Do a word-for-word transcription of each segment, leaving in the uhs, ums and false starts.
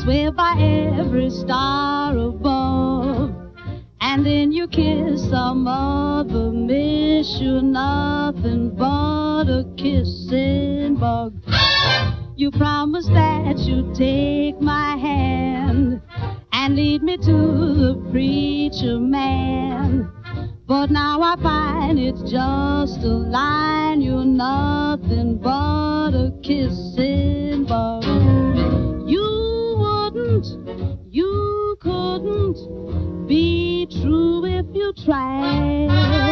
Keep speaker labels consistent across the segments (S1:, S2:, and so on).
S1: swear by every star above. And then you kiss some other, miss you nothing but a kissing bug. You promised that you'd take my hand and lead me to the preacher man. But now I find it's just a line, you're nothing but a kissing bug. You wouldn't, you couldn't be true if you tried.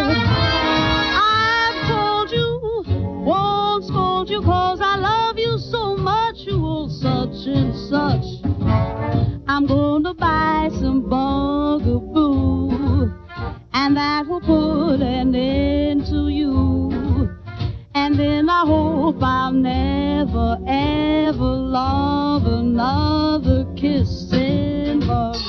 S1: I've told you, won't scold you, cause I love you so much, you old such and such. I'm gonna buy some bugaboo, and that will put an end to you. And then I hope I'll never, ever love another kissing bug.